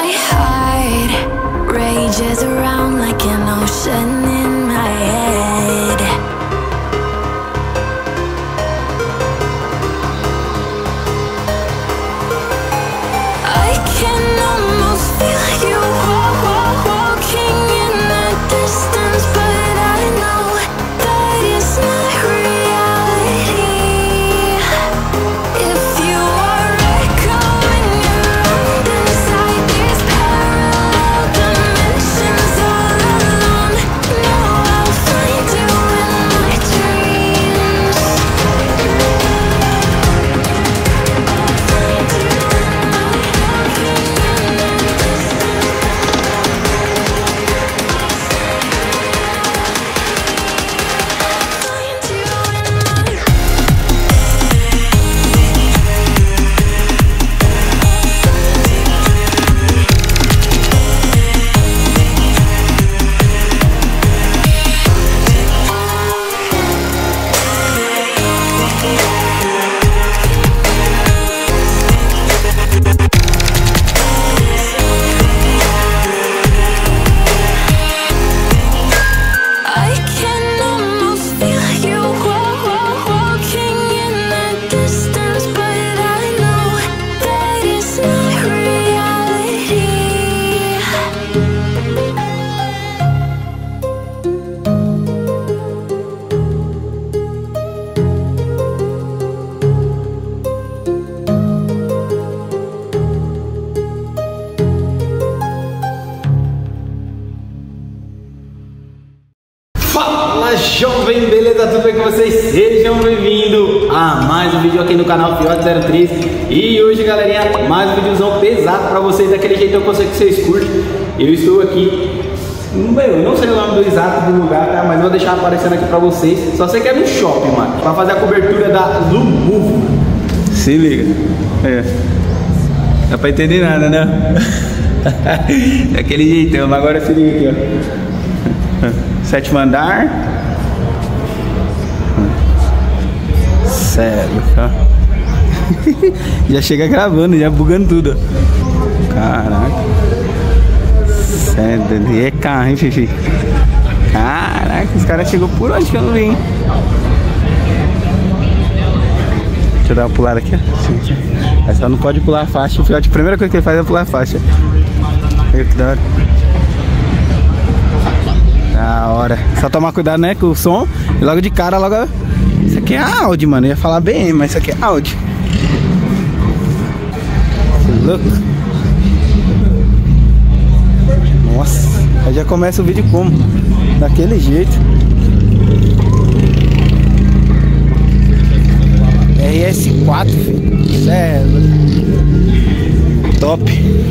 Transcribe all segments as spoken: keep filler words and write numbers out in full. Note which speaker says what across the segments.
Speaker 1: My heart rages around like an ocean in my head. I can almost feel you walking in the distance, but I know that it's not reality. If you are echoing around inside these parallel dimensions all alone, know I'll find you in my dreams. I'll find you in my walking in I can almost feel you walking in the distance, but I know that it's not reality.
Speaker 2: Fala jovem, beleza? Tudo bem com vocês? Sejam bem-vindos a mais um vídeo aqui no canal Fiote zero três. E hoje, galerinha, mais um videozão pesado pra vocês, daquele jeitão que eu sei que vocês curtem. Eu estou aqui, meu, eu não sei o nome do exato do lugar, tá? Mas vou deixar aparecendo aqui pra vocês. Só sei que é no shopping, mano, pra fazer a cobertura da Lumove. Se liga. É. Não dá pra entender nada, né? Daquele jeitão, mas agora se liga aqui, ó. Sétimo andar. Sério, tá? Já chega gravando, já bugando tudo. Caraca. Sério, é carro, hein, Fifi? Caraca, os caras chegou por onde que eu não vi, hein? Deixa eu dar uma pulada aqui, ó. Mas só não pode pular a faixa. O Fiote, a primeira coisa que ele faz é pular a faixa. Olha que da hora. Da hora. Só tomar cuidado, né, com o som. E logo de cara, logo... Isso aqui é Audi, mano. Eu ia falar B M, mas isso aqui é Audi. Louco. Nossa. Aí já começa o vídeo como? Daquele jeito. R S quatro, filho. Isso é... top.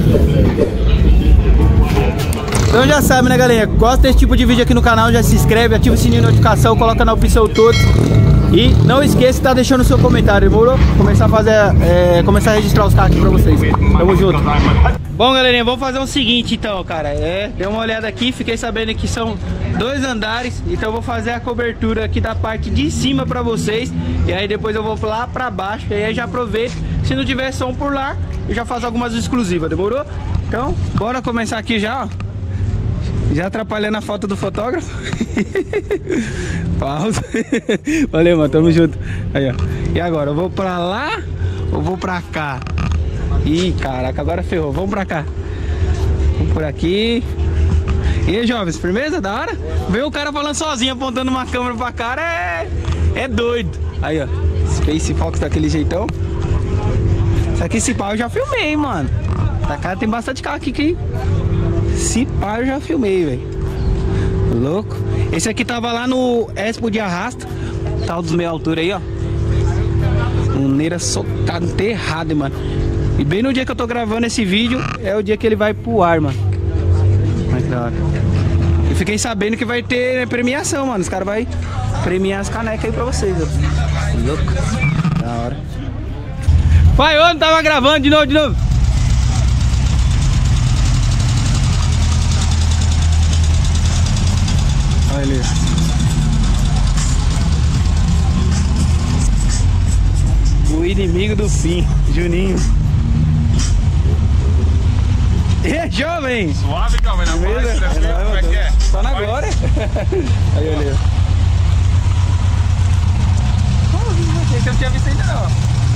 Speaker 2: Então já sabe, né, galera? Gosta desse tipo de vídeo aqui no canal, já se inscreve, ativa o sininho de notificação, coloca na opção todos. E não esqueça de estar deixando o seu comentário, demorou? Começar a fazer, é, começar a registrar os carros aqui pra vocês. Tamo junto. Bom, galerinha, vamos fazer o seguinte então, cara. É, dei uma olhada aqui, fiquei sabendo que são dois andares. Então eu vou fazer a cobertura aqui da parte de cima pra vocês. E aí depois eu vou lá pra baixo. E aí já aproveito. Se não tiver som por lá, eu já faço algumas exclusivas, demorou? Então, bora começar aqui já, ó. Já atrapalhando a foto do fotógrafo. Pausa. Valeu, mano, tamo junto. Aí, ó. E agora, eu vou pra lá ou vou pra cá? Ih, caraca, agora ferrou. Vamos pra cá. Vamos por aqui. E aí, jovens, firmeza? Da hora? Ver o cara falando sozinho, apontando uma câmera pra cara é... é doido. Aí, ó. Space Fox daquele jeitão. Isso aqui, esse pau eu já filmei, mano. Da cara tem bastante carro aqui que... Se pá, eu já filmei, velho. Louco. Esse aqui tava lá no Expo de Arrasta. Tal dos meia altura aí, ó. Um neira socado, enterrado, mano. E bem no dia que eu tô gravando esse vídeo, é o dia que ele vai pro ar, mano. Mas que da hora. Eu fiquei sabendo que vai ter premiação, mano. Os caras vão premiar as canecas aí pra vocês, ó. Louco. Da hora. Vai, ô, não tava gravando de novo, de novo. Olha ali. O inimigo do fim, Juninho. E aí, jovem?
Speaker 3: Suave, jovem, na
Speaker 2: Beleza?
Speaker 3: paz, tranquilo, como é que é?
Speaker 2: Só na glória. Aí, olha. Esse eu não tinha visto ainda não.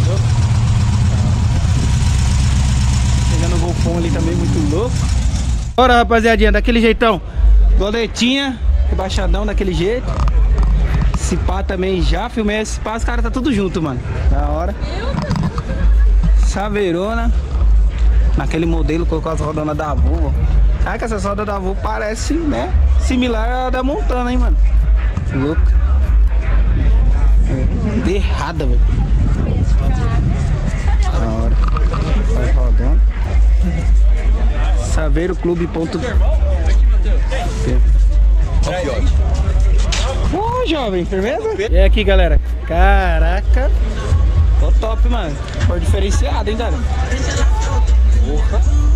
Speaker 2: Pegando o golfão ali também, muito louco. Bora, rapaziadinha, daquele jeitão. Doletinha, rebaixadão daquele jeito. Esse pá também já filmei esse pá, os caras tá tudo junto, mano. Da hora. Saveirona. Naquele modelo, colocou as rodonas da Avô. Sabe que essas rodas da Avô parecem, né? Similar à da Montana, hein, mano. Louco. É, de errada, velho. Da hora. Faz rodando. Saveiro Clube. Ponto... Ô, jovem, firmeza? E aqui, galera. Caraca. Tô top, mano. Cor diferenciada, hein, cara? Porra.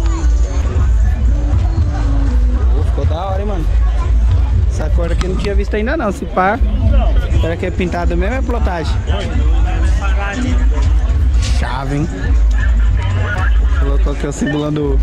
Speaker 2: Oh, ficou da hora, hein, mano. Essa cor aqui eu não tinha visto ainda não. Se pá. Será que é pintado mesmo ou é plotagem? Chave, hein? Colocou aqui o simulando.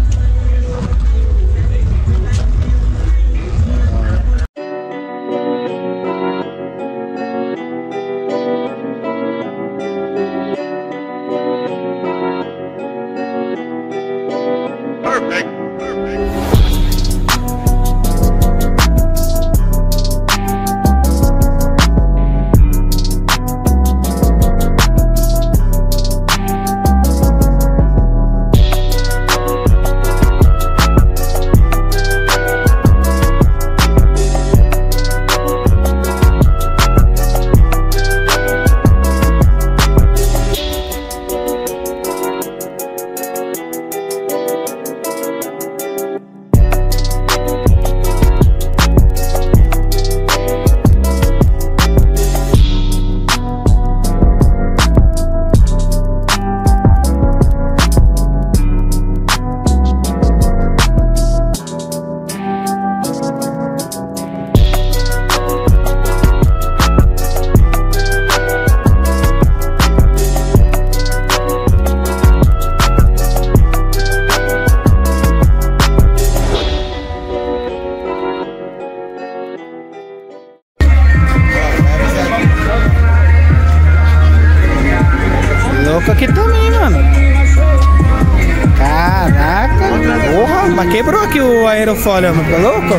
Speaker 2: Louco aqui também, mano. Caraca. Porra, mas quebrou aqui o aerofólio, mano. Tá louco?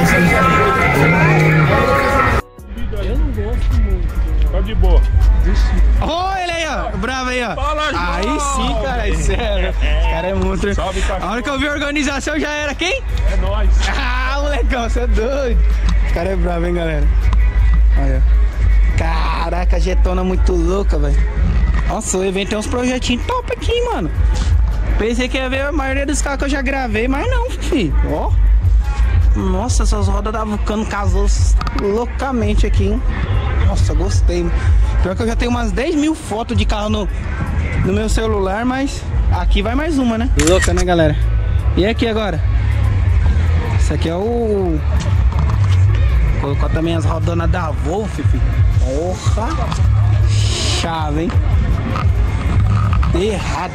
Speaker 3: Eu não gosto muito. Tá de boa.
Speaker 2: Ó, ele aí, ó. Bravo aí, ó.
Speaker 3: Fala,
Speaker 2: Aí sim, cara. É sério. Esse cara é muito.
Speaker 3: Salve,
Speaker 2: A hora que eu vi a organização já era quem?
Speaker 3: É nóis.
Speaker 2: Ah, molecão, você é doido. Esse cara é bravo, hein, galera. Olha. Caraca, jetona muito louca, velho. Nossa, o evento tem uns projetinhos top aqui, mano. Pensei que ia ver a maioria dos carros que eu já gravei, mas não, filho. Ó. Nossa, essas rodas da Vulcano casou loucamente aqui, hein. Nossa, gostei. Pior que eu já tenho umas dez mil fotos de carro no, no meu celular, mas aqui vai mais uma, né? Louca, né, galera? E aqui agora? Esse aqui é o... Colocou também as rodonas da Wolf, filho. Porra. Chave, hein? Errado.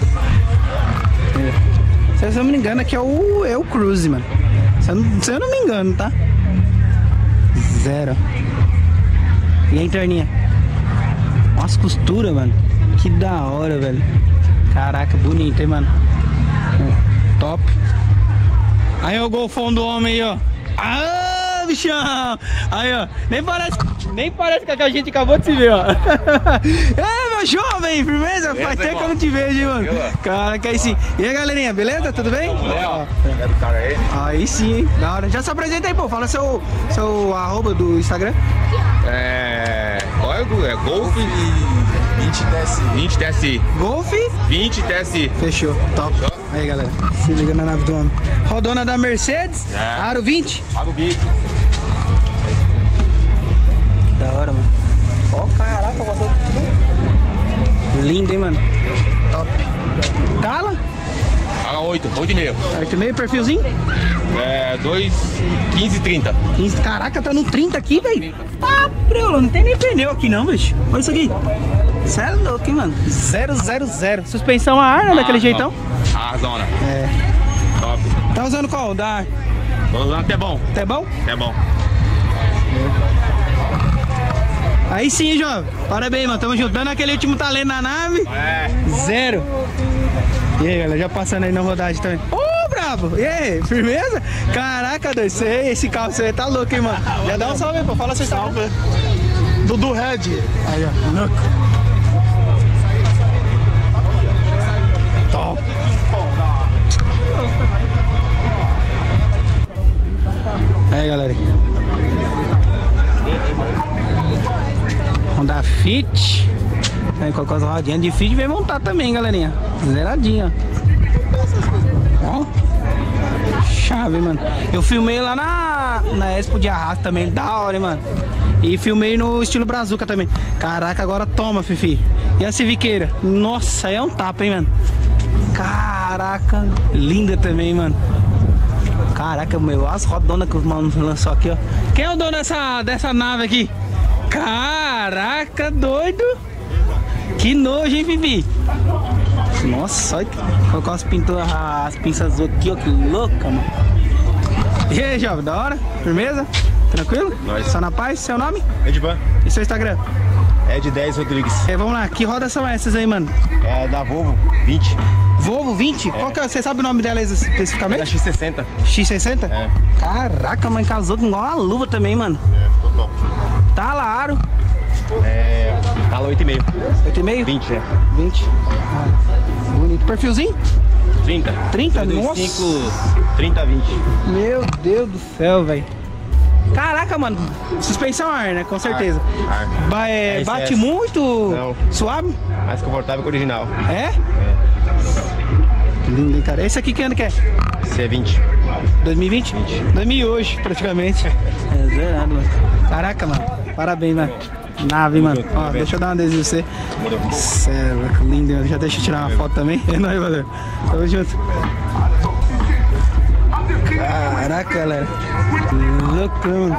Speaker 2: Se eu não me engano, aqui é o, é o Cruze, mano. Se eu, não, se eu não me engano, tá? Zero. E a interninha? Nossa, costura, mano. Que da hora, velho. Caraca, bonito, hein, mano. Top. Aí o golfão do homem aí, ó. Ah, bichão. Aí, ó. Nem parece, nem parece que a gente acabou de se ver, ó. É, meu jovem, firmeza? Faz tempo que eu não te vejo, hein, mano. Caraca, aí sim. E aí, galerinha, beleza? Tudo bem?
Speaker 3: Ó, é do cara aí.
Speaker 2: Aí sim, hein? Da hora. Já se apresenta aí, pô. Fala seu, seu arroba do Instagram.
Speaker 3: É... Qual é o... É Golf vinte T S I. vinte T S I.
Speaker 2: Golf?
Speaker 3: vinte T S I.
Speaker 2: Fechou. Top. Aí, galera. Se liga na nave do homem. Rodona da Mercedes.
Speaker 3: É.
Speaker 2: Aro vinte.
Speaker 3: Paga o bico.
Speaker 2: Da hora, mano. Ó, caraca, passou tudo. Lindo, hein, mano. Top. Cala?
Speaker 3: Paga oito. oito e meio.
Speaker 2: oito e meio, perfilzinho?
Speaker 3: É... dois... quinze, trinta.
Speaker 2: quinze. Caraca, tá no trinta aqui, velho. Ah, preula, não tem nem pneu aqui não, bicho. Olha isso aqui. Você é louco, hein, mano. zero zero zero. Suspensão a ar, né, daquele jeitão?
Speaker 3: A zona.
Speaker 2: É.
Speaker 3: Top.
Speaker 2: Tá usando qual? Da...
Speaker 3: Tô usando até bom.
Speaker 2: Até bom?
Speaker 3: Até bom.
Speaker 2: Aí sim, jovem. Parabéns, mano. Tamo juntando aquele último talento na nave.
Speaker 3: É.
Speaker 2: Zero. E aí, galera, já passando aí na rodagem também. Ô, oh, brabo! E aí, firmeza? Caraca, dois, você, esse carro você tá louco, hein, mano? Já dá um salve aí, pô. Fala seu salve.
Speaker 4: Dudu Red.
Speaker 2: Aí, ó. Louco. Top. Aí, galera. Honda Fit. Aí, colocou as rodinhas de Fit e veio montar também, galerinha. Zeradinha. Ó. Chave, mano. Eu filmei lá na, na Expo de Arrasto também. Da hora, hein, mano. E filmei no estilo Brazuca também. Caraca, agora toma, Fifi. E a Civiqueira? Nossa, é um tapa, hein, mano. Caraca. Linda também, mano. Caraca, meu, as rodonas que os manos lançou aqui, ó. Quem é o dono dessa, dessa nave aqui? Caraca, doido. Que nojo, hein, Fifi? Nossa, olha. Colocou as pinturas, as pinças aqui, ó. Que louca, mano. E aí, jovem, da hora? Firmeza? Tranquilo?
Speaker 3: Nós.
Speaker 2: Só na paz? Seu nome?
Speaker 3: Edvan.
Speaker 2: E seu Instagram?
Speaker 3: Ed dez Rodrigues.
Speaker 2: É, vamos lá, que rodas são essas aí, mano?
Speaker 3: É da Volvo vinte.
Speaker 2: Volvo vinte? É. Qual que é? Você sabe o nome dela especificamente?
Speaker 3: É da X sessenta.
Speaker 2: X sessenta?
Speaker 3: É.
Speaker 2: Caraca, mãe, casou com igual uma luva também, mano.
Speaker 3: É, ficou top.
Speaker 2: Tá lá, aro.
Speaker 3: É. Tala oito e meio.
Speaker 2: oito e meio?
Speaker 3: vinte, é.
Speaker 2: vinte. Ah, bonito. Perfilzinho?
Speaker 3: trinta.
Speaker 2: trinta? Nossa.
Speaker 3: cinco, trinta, vinte.
Speaker 2: Meu Deus do céu, velho. Caraca, mano. Suspensão ar, né? Com certeza.
Speaker 3: Ar, ar.
Speaker 2: Ba é,
Speaker 3: É
Speaker 2: bate muito?
Speaker 3: Não.
Speaker 2: Suave?
Speaker 3: Mais confortável que o original.
Speaker 2: É?
Speaker 3: É.
Speaker 2: Lindo, hein, cara. Esse aqui que ano que é?
Speaker 3: C vinte.
Speaker 2: dois mil e vinte?
Speaker 3: vinte.
Speaker 2: dois mil e hoje, praticamente. É zerado, mano. Caraca, mano. Parabéns, mano. Nave, mano. Ó, deixa eu dar um adesivo pra você. Cê é louco, lindo, mano. Já deixa eu tirar uma foto também. É nóis, valeu. Tamo junto. Caraca, galera. Louco, mano.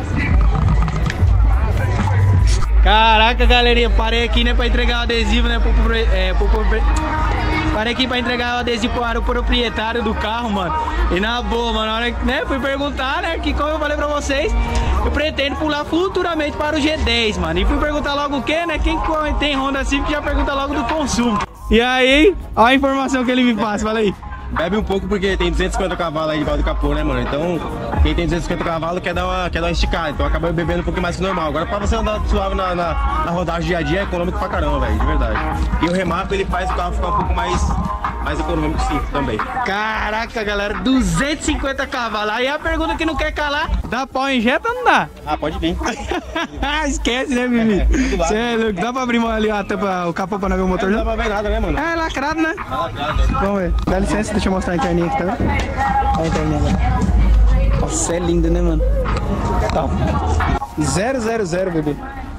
Speaker 2: Caraca, galerinha. Parei aqui, né, pra entregar o adesivo, né, pro, pro, é, pro, pro, Parei aqui pra entregar o adesivo para o proprietário do carro, mano. E na boa, mano, na hora que, né, fui perguntar, né, que como eu falei pra vocês, eu pretendo pular futuramente para o G dez, mano. E fui perguntar logo o que, né, quem tem Honda Civic já pergunta logo do consumo. E aí, olha a informação que ele me passa, fala aí.
Speaker 3: Bebe um pouco porque tem duzentos e cinquenta cavalos aí debaixo do capô, né, mano? Então, quem tem duzentos e cinquenta cavalos quer dar uma, quer dar uma esticada, então acaba bebendo um pouquinho mais que normal. Agora, pra você andar suave na, na, na rodagem dia a dia, é econômico pra caramba, velho, de verdade. E o remap, ele faz o carro ficar um pouco mais, mais econômico, sim, também.
Speaker 2: Caraca, galera, duzentos e cinquenta cavalos. Aí a pergunta que não quer calar, dá pau injeta ou não dá?
Speaker 3: Ah, pode vir.
Speaker 2: Esquece, né, Bibi? Você é louco, dá pra abrir ali a tampa, o capô pra não ver o motor,
Speaker 3: Não
Speaker 2: não?
Speaker 3: dá pra ver nada, né, mano?
Speaker 2: É lacrado, né?
Speaker 3: Tá lacrado.
Speaker 2: Vamos ver. Dá licença, deixa eu mostrar a interninha aqui, tá vendo? Olha a interninha agora. Nossa, é linda, né, mano? Tá. zero zero zero, bebê.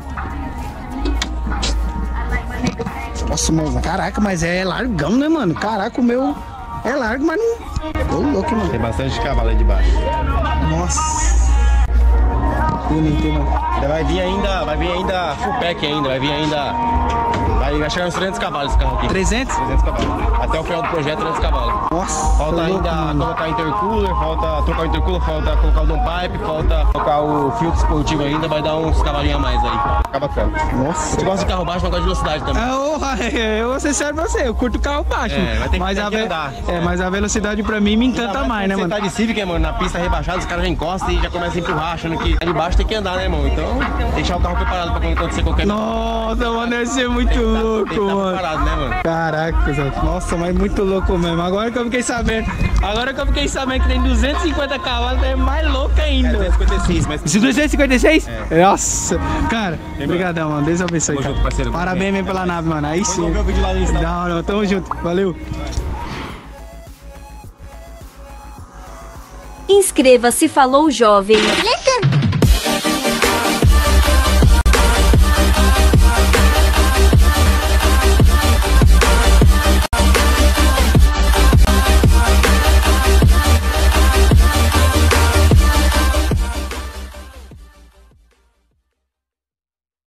Speaker 2: Nossa, mano. Caraca, mas é largão, né, mano? Caraca, o meu é largo, mas não... Tô louco, mano.
Speaker 3: Tem bastante cavalo aí de baixo.
Speaker 2: Nossa. Bonito, mano.
Speaker 3: Ainda vai vir ainda, vai vir ainda full pack ainda, vai vir ainda... Vai, vai chegar uns trezentos cavalos esse carro aqui.
Speaker 2: trezentos?
Speaker 3: trezentos cavalos. Até o final do projeto, trezentos cavalos.
Speaker 2: Nossa.
Speaker 3: Falta
Speaker 2: tô
Speaker 3: ainda
Speaker 2: louco, mano.
Speaker 3: colocar intercooler, falta trocar o intercooler, falta colocar o downpipe, falta colocar o filtro esportivo ainda, vai dar uns cavalinhos a mais aí. Fica bacana.
Speaker 2: Nossa.
Speaker 3: Você gosta de carro baixo, mas gosta de velocidade também.
Speaker 2: Ah, oh, eu vou ser sério pra você, eu curto carro baixo.
Speaker 3: É, vai ter que-
Speaker 2: mas,
Speaker 3: tem
Speaker 2: a
Speaker 3: que
Speaker 2: ve-
Speaker 3: andar.
Speaker 2: é, mas a velocidade pra mim me encanta mais, né,
Speaker 3: Você
Speaker 2: mano?
Speaker 3: tá de Civic, mano, na pista rebaixada, os caras já encostam e já começam a empurrar, achando que ali baixo tem que andar, né, irmão? Então, deixar o carro preparado pra quando acontecer qualquer
Speaker 2: Nossa, mano, deve ser muito
Speaker 3: Tem que tá-
Speaker 2: louco,
Speaker 3: tem que tá
Speaker 2: mano.
Speaker 3: preparado, né, mano?
Speaker 2: Caraca, Zé. Nossa, mas muito louco mesmo. Agora que eu fiquei sabendo, agora que eu fiquei sabendo que tem duzentos e cinquenta cavalos, é mais louco ainda.
Speaker 3: É duzentos e cinquenta e seis, mas...
Speaker 2: Esse duzentos e cinquenta e seis?
Speaker 3: É.
Speaker 2: Nossa, cara, obrigadão, mano. Deus abençoe,
Speaker 3: Tamo
Speaker 2: cara.
Speaker 3: junto, parceiro.
Speaker 2: Parabéns mesmo pela nave, mano. Aí sim.
Speaker 3: Vamos ver o vídeo lá no Insta.
Speaker 2: Não, não, tamo junto. Valeu.
Speaker 5: Inscreva-se, falou jovem.